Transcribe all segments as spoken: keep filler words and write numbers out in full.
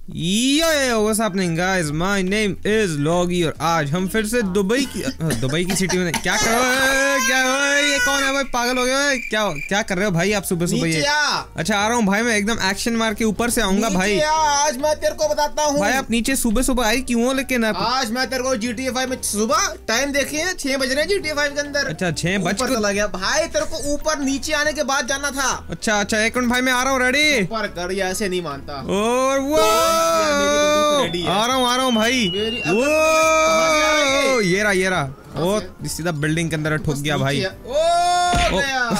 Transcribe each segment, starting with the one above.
Yo what's happening guys, my name is Loggy और आज हम फिर से दुबई की दुबई की सिटी में क्या कर रहे हो? क्या हो ये कौन है भाई? पागल हो गए? क्या क्या कर रहे हो भाई आप सुबह सुबह? ये अच्छा आ रहा हूँ भाई, मैं एकदम एक्शन मार के ऊपर से आऊंगा भाई। आज मैं तेरे को बताता हूँ भाई आप नीचे सुबह सुबह आई क्यों हो? लेकिन आप आज मैं तेरे को जी टी ए फाइव में सुबह टाइम देखिए छह बज रहे हैं जी टी ए फाइव के अंदर। अच्छा छह बज के चला गया भाई, तेरे को ऊपर नीचे आने के बाद जाना था। अच्छा अच्छा एक मिनट भाई मैं आ रहा हूँ, रेडी? ऊपर कर ऐसे नहीं मानता। और वो आ रहा हूँ आ रहा हूँ भाई। वो ये रहा ये रहा वो सीधा बिल्डिंग के अंदर ठुक गया भाई। ओ गया।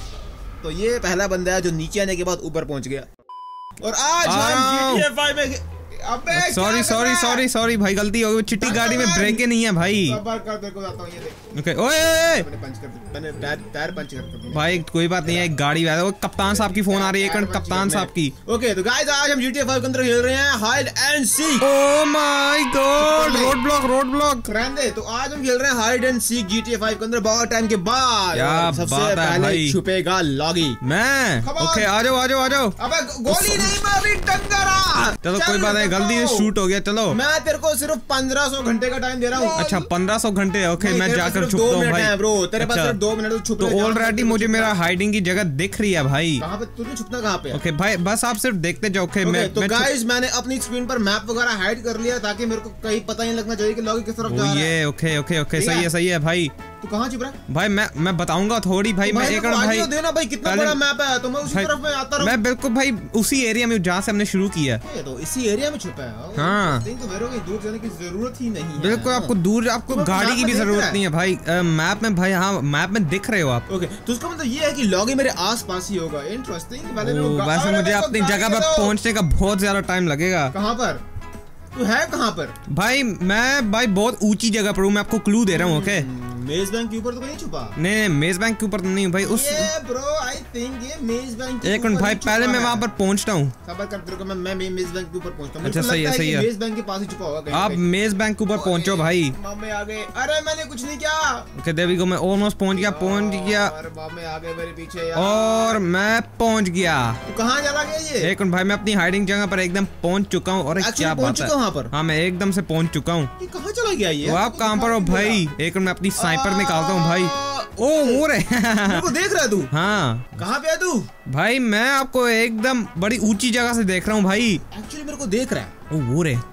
तो ये पहला बंदा है जो नीचे आने के बाद ऊपर पहुंच गया। और आज हम जी टी ए फाइव में अबे सॉरी सॉरी सॉरी सॉरी भाई गलती हो गई। चिट्टी गाड़ी में ब्रेकें नहीं है भाई। कर तेरे को बताता हूं ये देख। ओके ओए मैंने पंच कर दिया, मैंने टायर टायर पंच कर दिया भाई। कोई बात नहीं है, एक गाड़ी है वो कप्तान साहब की फोन आ रही है। एक कप्तान साहब की। ओके तो गाइस आज हम जी टी ए फाइव के अंदर खेल रहे हैं hide and seek. Oh my god road block road block रहने। तो आज हम खेल रहे हैं hide and seek G T A five के अंदर बहुत टाइम के बाद। क्या सबसे पहले छुपेगा लॉगी। मैं ओके आ जाओ आ जाओ आ जाओ। अबे गोली नहीं मारी टंगरा। चलो कोई बात नहीं, गलती से शूट हो गया। चलो मैं तेरे को सिर्फ पंद्रह सौ घंटे का टाइम दे रहा हूँ। अच्छा पंद्रह सौ घंटे ओके मैं जाकर छुपता हूँ भाई। ब्रो तेरे पास सिर्फ दो मिनट छुप। तो ऑलरेडी मुझे मेरा हाइडिंग की जगह दिख रही है भाई। कहाँ पे तुझे छुपना कहाँ पे? ओके भाई बस आप सिर्फ देखते जाओ। ओके मैं तो गाइस मैंने अपनी स्क्रीन पर मैप वगैरह हाइड कर लिया ताकि मेरे को कहीं पता नहीं लगना चाहिए कि लॉगी किस तरफ जा रहा है। ये ओके ओके ओके सही है सही है भाई। तू कहाँ छिप रहा है भाई? मैं मैं बताऊंगा थोड़ी भाई। मैं एक भाई देना भाई कितना बड़ा मैप है तो मैं उसी तरफ में आता रहूं। मैं बिल्कुल भाई उसी एरिया में जहाँ से हमने शुरू किया है। तो इसी एरिया में छुपा है। हाँ तो मेरे को दूर जाने की जरूरत ही नहीं है। बिल्कुल आपको दूर आपको गाड़ी की भी जरूरत नहीं है भाई। मैप में भाई हाँ मैप में दिख रहे हो आप। ओके तो उसका मतलब ये है कि लॉगी मेरे आस पास ही होगा। इंटरेस्टिंग। वैसे मुझे अपनी जगह पर पहुँचने का बहुत ज्यादा टाइम लगेगा। कहाँ पर तू है? कहाँ पर भाई? मैं भाई बहुत ऊंची जगह पर हूँ। मैं आपको क्लू दे रहा हूँ। ओके मेज बैंक के ऊपर तो नहीं छुपा? नहीं नहीं मेज बैंक के ऊपर तो नहीं भाई। उस ये ब्रो आई थिंक ये मेज बैंक के एक मिनट भाई पहले मैं वहाँ पर पहुँचता हूँ। सबर कर तेरे को मैं मैं मेज बैंक के ऊपर पहुँचता हूँ। अच्छा सही है सही है। मेज बैंक के पास ही छुपा होगा। आप मेज बैंक के ऊपर पहुँचो भाई। मामे आ गए। अरे मैंने कुछ नहीं किया। ओके देवी को मैं ऑलमोस्ट पहुँच गया पहुँच गया। मामे आ गए मेरे पीछे और मैं पहुँच गया। तू कहाँ चला गया ये? एक मिनट भाई मैं अपनी हाइडिंग जगह पर एकदम पहुँच चुका हूँ। और क्या बात है हाँ मैं एकदम से पहुँच चुका हूँ। कहाँ चला गया ये? आप कहाँ पर हो भाई? एक मिनट मैं अपनी स्नाइपर निकालता हूँ भाई। ओ वो रे मेरे को देख रहा है तू? हाँ कहाँ पे है तू? भाई मैं आपको एकदम बड़ी ऊंची जगह से देख रहा हूँ भाई। एक्चुअली मेरे को देख रहा है। ओ वो रे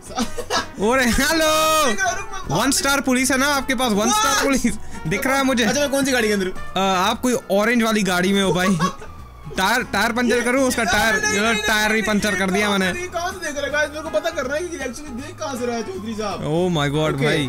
ओ रे हेलो वन स्टार पुलिस है ना आपके पास? वन स्टार पुलिस दिख रहा है मुझे। अच्छा मैं कौन सी गाड़ी के अंदर? आप कोई ऑरेंज वाली गाड़ी में हो भाई। टायर टायर पंचर करूं? उसका टायर टायर भी पंचर कर दिया मैंने। कहां से देख रहा है गाइस? मेरे को पता करना है कि एक्चुअली देख कहां से रहा है चौधरी साहब। ओह माय गॉड भाई।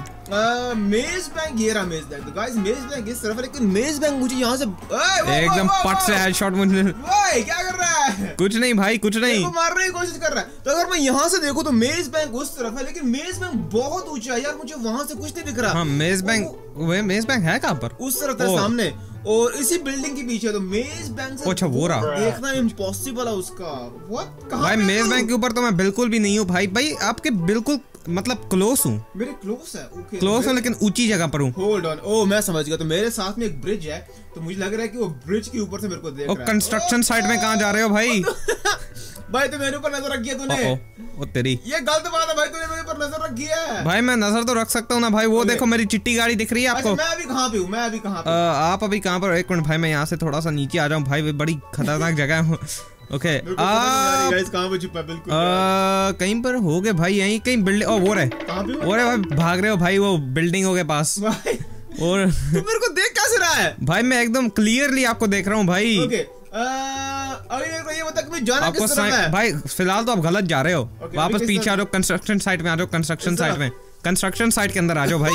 मेज बैंक ये रहा मेज बैंक। तो गाइस मेज बैंक इस तरफ है लेकिन मेज बैंक मुझे यहां से एकदम पट से हेडशॉट मुझे। ओए क्या कर रहा है? कुछ नहीं भाई कुछ नहीं। मेरे को मारने की कोशिश कर रहा है। तो अगर मैं यहां से देखूं तो मेज बैंक उस तरफ है लेकिन मेज बैंक बहुत ऊंचा है यार। मुझे वहां से कुछ नहीं दिख रहा। हां मेज बैंक वे मेज बैंक है कहां पर? उस तरफ है सामने और इसी बिल्डिंग के पीछे। तो मेज बैंक से अच्छा वो रहा। देखना इम्पॉसिबल है उसका। व्हाट कहां भाई मेज बैंक के ऊपर तो मैं बिल्कुल भी नहीं हूँ भाई। भाई आपके बिल्कुल मतलब क्लोज हूँ। मेरे क्लोज है। ओके क्लोज है लेकिन ऊंची जगह पर हूँ। Hold on. ओ मैं समझ गया। तो मेरे साथ में एक ब्रिज है तो मुझे लग रहा है कि वो ब्रिज के ऊपर से मेरे को देख रहा है। कंस्ट्रक्शन साइट में कहाँ जा रहे हो भाई? भाई तो मेरे ऊपर नजर रखी है तूने। ओ तेरी ये गलत बात है भाई। तूने मेरे ऊपर नजर रखी है। भाई मैं नजर तो रख सकता हूँ ना भाई। वो देखो मेरी चिट्टी गाड़ी दिख रही है आपको? मैं अभी कहाँ पे हूँ? मैं अभी कहाँ पे? आप अभी कहाँ पर? एक मिनट भाई मैं यहाँ से थोड़ा सा नीचे आ जाऊँ भाई। बड़ी खतरनाक जगह है। ओके आप कहाँ पे छुपा? बिल्कुल कहीं पर हो गए भाई। यहीं कहीं बिल्डिंग। ओ वो रहे वो रहे भाई भाग रहे हो भाई वो बिल्डिंगों के पास। और मेरे को देख कैसे रहा है भाई? मैं एकदम क्लियरली आपको देख रहा हूँ भाई। ओके अभी मेरे को ये बता कि मैं जाना आपको किस तरफ है? भाई फिलहाल तो आप गलत जा रहे हो। वापस पीछे आ जाओ। कंस्ट्रक्शन साइट में आ जाओ। कंस्ट्रक्शन साइट में कंस्ट्रक्शन साइट के अंदर आ जाओ भाई।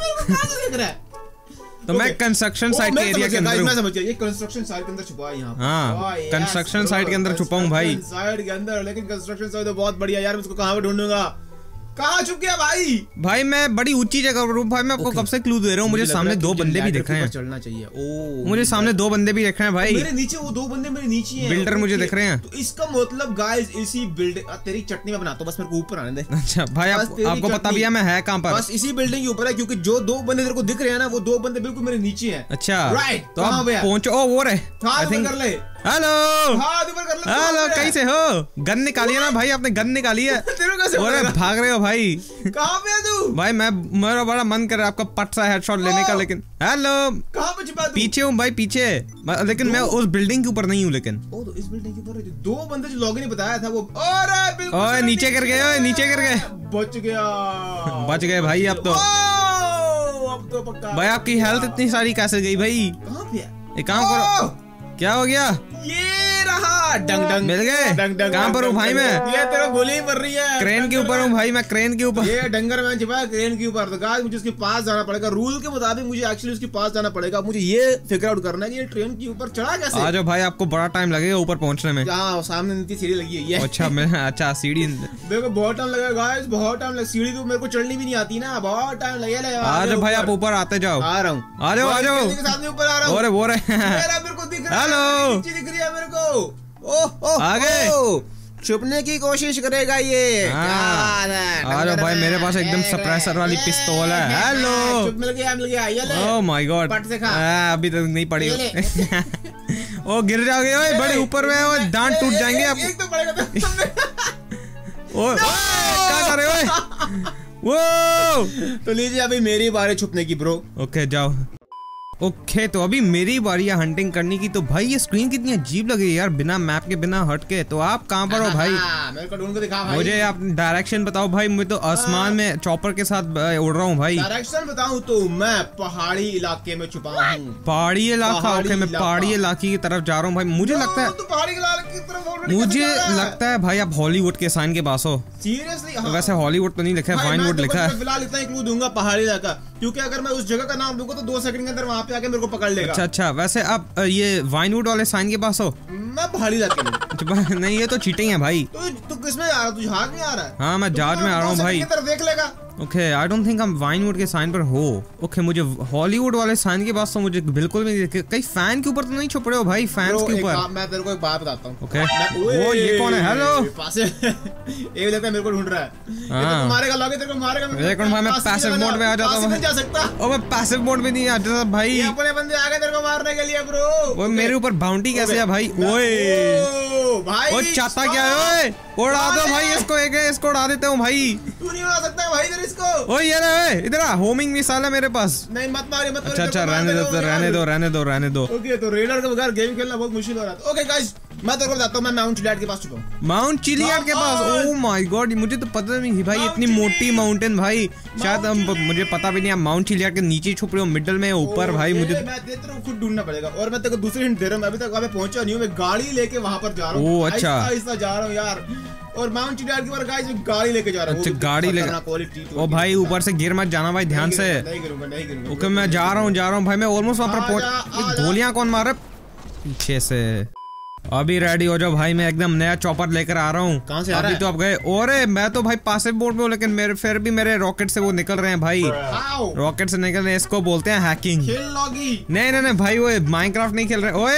तो मैं कंस्ट्रक्शन साइट के एरिया के अंदर हूँ। मैं समझ गया। ये कंस्ट्रक्शन साइट के अंदर छुपा है यहाँ। हाँ कंस्ट्रक्शन साइट के अंदर छुपा हूँ भाई। साइट के अंदर। लेकिन कंस्ट्रक्शन साइट तो बहुत बढ़िया यार। मैं इसको कहाँ पे ढूंढूंगा? कहाँ छुप गया भाई? भाई मैं बड़ी ऊंची जगह पर हूँ भाई। मैं आपको कब से क्लू दे रहा हूँ। मुझे सामने दो बंदे भी दिख रहे हैं। चलना चाहिए। ओ मुझे सामने दो बंदे भी दिख रहे हैं भाई। मेरे नीचे वो दो बंदे मेरे नीचे हैं। बिल्डर मुझे दिख रहे हैं। तो इसका मतलब गाइस इसी बिल्डिंग तेरी चटनी में बनाता हूँ। बस मेरे को ऊपर आने दे। अच्छा भाई आपको पता भी है मैं है कहाँ पर? बस इसी बिल्डिंग के ऊपर है क्योंकि जो दो बंदे तेरे को दिख रहे हैं ना वो दो बंदे बिल्कुल मेरे नीचे हैं। अच्छा राइट। तो आप पहुंचो। ओ वो रहे। कर ले। हेलो हाँ ऊपर कर हेलो कैसे हो? गन निकाली है ना भाई, आपने गन निकाली है। अरे भाग रहे हो भाई? कहाँ पे है तू? भाई मैं मेरा बड़ा मन कर रहा है आपका पट सा हेडशॉट लेने का, लेकिन हेलो कहाँ पे छिपा? पीछे हूँ भाई पीछे, लेकिन मैं उस बिल्डिंग के ऊपर नहीं हूँ। लेकिन ओ तो इस बिल्डिंग के ऊपर दो बंदे जो लॉगिन बताया था वो, अरे बिल्कुल ओए नीचे गिर गए, ओए नीचे गिर गए। बच गया, बच गए भाई अब तो। अब तो पक्का। भाई आपकी हेल्थ इतनी सारी कैसे गई भाई? कहाँ पे है? एक काम करो, क्या हो गया? ये रहा, डंग डंग मिल गए। कहाँ पर हूँ भाई मैं? ये तेरा गोली पड़ रही है। क्रेन के ऊपर हूँ भाई मैं, क्रेन के ऊपर। ये डंगर मैन छिपा है क्रेन के ऊपर। तो गाइस मुझे उसके पास जाना पड़ेगा, रूल के मुताबिक मुझे एक्चुअली उसके पास जाना पड़ेगा। मुझे ये फिगर आउट करना है कि ये ट्रेन के ऊपर चढ़ा कैसे। आ जाओ भाई, आपको बड़ा टाइम लगेगा ऊपर पहुंचने में। हाँ सामने नीचे सीढ़ी लगी है। अच्छा मैं अच्छा सीढ़ी मेरे को बहुत टाइम लगेगा गाइस, बहुत टाइम लग। सीढ़ी तो मेरे को चढ़नी भी नहीं आती ना, बहुत टाइम लगेगा। आ जाओ भाई, आप ऊपर आते जाओ। आ रहा हूँ, आ जाओ आ जाओ। ऊपर आ रहा हूँ। अरे वो रहे मेरे को दिख रहा है, हेलो नीचे दिख रही है मेरे को। ओह ओह आगे छुपने की कोशिश करेगा ये। आ जाओ भाई, मेरे पास एकदम सप्रेसर वाली पिस्तौल है। हेलो मिल गया मिल गया। ये ले। ओह माय गॉड, अभी तक नहीं पड़ी। ओ गिर जाओगे ओए, बड़े ऊपर में ओए, दांत टूट जाएंगे आप। एक तो पड़ेगा ओए क्या कर रहे हो? वो तो लीजिए अभी मेरी बारी छुपने की ब्रो। ओके जाओ। ओके तो अभी मेरी बारी है हंटिंग करने की। तो भाई ये स्क्रीन कितनी अजीब लग रही है यार, बिना मैप के बिना हट के। तो आप कहाँ पर हो भाई? मेरे को ढूंढ के दिखा भाई। मुझे आप डायरेक्शन बताओ भाई, मैं तो आसमान में चॉपर के साथ उड़ रहा हूँ भाई। डायरेक्शन बताऊँ तो मैं पहाड़ी इलाके में छुपा हूँ। पहाड़ी इलाका? ओके मैं पहाड़ी इलाके की तरफ जा रहा हूँ भाई। मुझे लगता है पहाड़ी इलाके की तरफ मुझे लगता है भाई आप हॉलीवुड के साइन के पास हो। सीरियसली? वैसे हॉलीवुड तो नहीं लिखा है, वाइनवुड लिखा है। फिलहाल इतना ही क्लू दूंगा, पहाड़ी इलाका, क्योंकि अगर मैं उस जगह का नाम दूंगा तो दो सेकंड के अंदर वहाँ पे आके मेरे को पकड़ लेगा। अच्छा अच्छा, वैसे आप ये वाइनवुड वाले साइन के पास हो? मैं पहाड़ी इलाके में। नहीं ये तो चीटिंग है भाई। तो तू किस में आ रहा? तू जहाज में आ रहा है? हाँ मैं जहाज में आ रहा हूँ भाई। देख लेगा। ओके आई डोंट थिंक हम वाइनवुड के साइन पर हो। ओके मुझे हॉलीवुड वाले साइन के पास तो मुझे बिल्कुल भी नहीं। कहीं फैन के ऊपर तो नहीं छुप रहे हो भाई? फैंस के ऊपर मैं तेरे को एक बात बताता हूँ। ओके वो ये कौन है? हेलो पास ये लगता है मेरे को ढूंढ रहा है। हां मारेगा, लॉगे तेरे को मारेगा। देखो भाई मैं पैसिव मोड में आ जाता हूं। जा सकता ओ मैं पैसिव मोड में नहीं आ जाता भाई। ये अपने बंदे आ गए तेरे को मारने के लिए ब्रो। वो मेरे ऊपर बाउंटी कैसे है भाई? ओए भाई वो चाहता क्या है? ओए उड़ा दो भाई इसको, एक इसको उड़ा देता हूँ भाई। तू नहीं उड़ा सकता भाई इधर इसको। ओए ये रहे इधर होमिंग मिसाइल है मेरे पास। नहीं मत मारिए मत। अच्छा अच्छा रहने दो रहने दो रहने दो रहने दो। ओके तो रेडर के बगैर गेम खेलना बहुत मुश्किल हो रहा है। ओके गाइस मैं तेरे को बताता हूँ, मैं माउंट चिलियाड के पास छुपा हूँ। माउंट चिलियाड के पास? ओह माय गॉड, मुझे तो पता नहीं भाई इतनी मोटी माउंटेन भाई। शायद हम मुझे पता भी नहीं आप माउंट चिलियाड के नीचे छुप रहे हो, मिडिल में ऊपर भाई। मुझे मैं देख रहा हूँ खुद ढूंढना पड़ेगा। और मैं तेरे को दूसरी हिंट दे रहा हूँ, मैं अभी तक वहाँ पे पहुंचा नहीं हूँ। मैं गाड़ी लेके वहाँ पर जा रहा हूँ। ओह अच्छा आहिस्ता जा रहा हूँ यार। और माउंट चिलियाड के ऊपर गाइस गाड़ी लेके जा रहा हूँ। अच्छा गाड़ी लेके। ओ भाई ऊपर से गिर मत जाना भाई, ध्यान से। नहीं गिरूंगा नहीं गिरूंगा। ओके मैं जा रहा हूँ जा रहा हूँ भाई। मैं ऑलमोस्ट वहाँ पर पहुंच। गोलियां कौन मार रहा है पीछे से? अभी रेडी हो जाओ भाई, मैं एकदम नया चॉपर लेकर आ रहा हूँ। कहाँ से आ रहा है? अभी तो आप गए। और मैं तो भाई पासिव मोड में हूँ, लेकिन मेरे फिर भी मेरे रॉकेट से वो निकल रहे हैं भाई। रॉकेट से निकल रहे हैं, इसको बोलते हैं हैकिंग। नहीं नहीं नहीं भाई वो माइनक्राफ्ट नहीं खेल रहे। ओए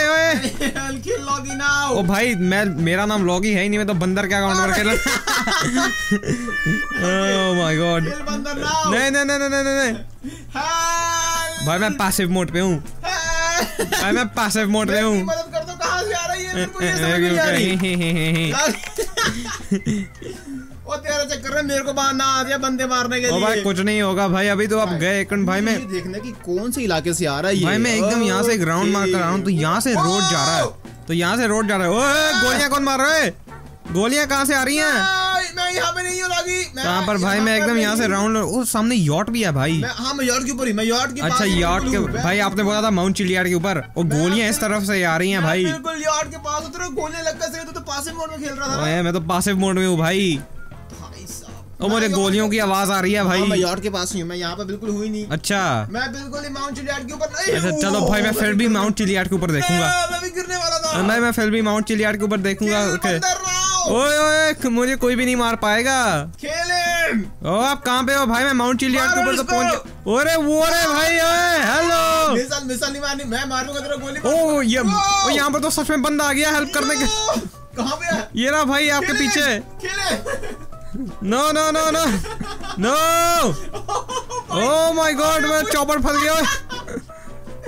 ओए ओ भाई मैं मेरा नाम लॉगी है ही नहीं, मैं तो बंदर क्या अकाउंट पर खेल रहा। ओह माय गॉड नहीं नहीं नहीं नहीं नहीं भाई मैं पासिव मोड पे हूँ भाई, मैं पासिव मोड पे हूँ। कहाँ से आ रही है मेरे को ये समझ नहीं आ रही। ओ तेरा चक्कर में मेरे को बांधना आ गया बंदे मारने के लिए। ओ भाई कुछ नहीं होगा भाई, अभी तो आप गए एक भाई। मैं देखने की कौन से इलाके से आ रहा है भाई, मैं एकदम यहाँ से ग्राउंड मार कर आ रहा हूँ। तो यहाँ से रोड जा रहा है, तो यहाँ से रोड जा रहा है। ओए गोलियां कौन मार रहा है? गोलियां कहाँ से आ रही हैं? मैं यहाँ पे नहीं हूँ लॉगी। कहाँ पर भाई? मैं एकदम यहाँ से राउंड। वो सामने यॉट भी है भाई। हाँ मैं यॉट के ऊपर ही, मैं यॉट के अच्छा यॉट के भाई, आपने बोला था माउंट चिलियाड के ऊपर। और गोलियां इस तरफ से आ रही हैं भाई। बिल्कुल यॉट के पास उतरो, गोलियां लगकर से तो पासिव मोड में खेल रहा था। ओए मैं तो पासिव मोड में हूँ भाई। और मुझे गोलियों की आवाज आ रही है भाई। मैं यॉट के पास हूँ, मैं यहाँ पे बिल्कुल हुई नहीं। अच्छा मैं बिल्कुल ही माउंट चिलियाड के ऊपर नहीं। अच्छा चलो भाई, मैं फिर भी माउंट चिलियाड के ऊपर देखूंगा। मैं भी गिरने वाला था। मैं मैं फिर भी माउंट चिलियाड के ऊपर देखूंगा। ओके ओए ओए मुझे कोई भी नहीं मार पाएगा। खेले। ओ आप कहाँ पे हो भाई? मैं माउंट चिलियाड के ऊपर तो पहुंच। ओरे वो रे भाई। ओए हेलो। मिसाइल मिसाइल नहीं मारनी, मैं मारूंगा तेरा गोली। ओ ये ओ यहाँ पर तो सच में बंदा आ गया हेल्प करने के। कहाँ पे है? ये रहा भाई आपके पीछे। खेले। No no no no no. Oh my god मैं चॉपर फंस गया।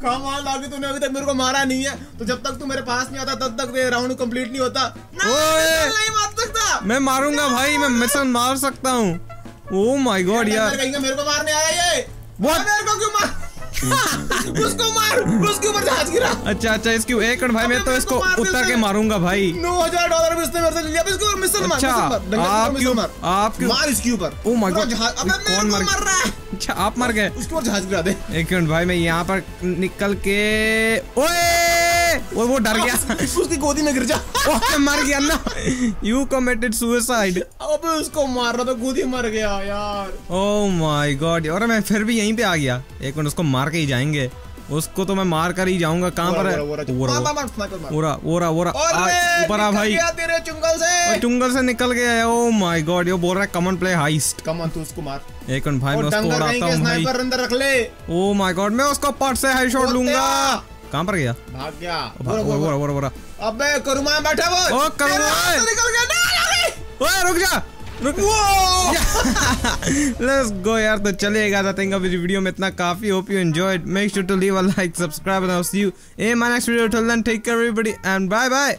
कम ऑन लॉगी, तूने अभी तक मेरे को मारा नहीं है, तो जब तक तू मेरे पास नहीं आता तब तक ये राउंड कंप्लीट नहीं होता। नहीं मार सकता। मैं मारूंगा भाई, मैं मिशन मार सकता हूँ। ओह माय गॉड यार, मेरे को मारने आया ये। मेरे को क्यों मार? उसको मार, उसके ऊपर जहाज गिरा। अच्छा अच्छा, इसकी एक मिनट भाई, मैं तो इसको उतर के मारूंगा भाई। नौ हजार डॉलर भी इसने मेरे से ले लिया। इसके ऊपर मिसल मार। अच्छा आप क्यों आप क्यों मार इसके ऊपर? ओह माय गॉड, कौन मर रहा है? अच्छा आप मर गए। उसके ऊपर जहाज गिरा दे। एक मिनट भाई, मैं यहाँ पर निकल के, ओए वो वो डर गया। उसकी गोदी में गिर जा। ओह मर गया ना। You committed suicide. अबे उसको मार रहा था, गोदी मर गया यार। ओह माय गॉड, और मैं फिर भी यहीं पे आ गया। एक मिनट, उसको मार के ही जाएंगे। उसको तो मैं मार कर ही जाऊंगा। कहाँ पर है? ओरा ओरा ओरा ऊपर आ भाई, तेरे चुंगल से चुंगल से निकल गया। ओह माय गॉड, ये बोल रहा है कमन प्ले हाइस्ट। कमन, तू उसको मार। एक मिनट भाई, मैं उसको उड़ाता हूँ भाई। अंदर रख ले। ओह माय गॉड, मैं उसको पट से हेडशॉट लूंगा। कहाँ पर गया? भाग गया। ओरा ओरा ओरा। अबे करुमा बैठा वो। ओ करुमा निकल गया ना। ओए रुक जा, रुक। लेट्स गो यार। तो चलिएगा, आई थिंक अब इस वीडियो में इतना काफी। Hope you enjoyed. Make sure to leave a like, subscribe and I will see you in my next video. Till then take care everybody and bye bye.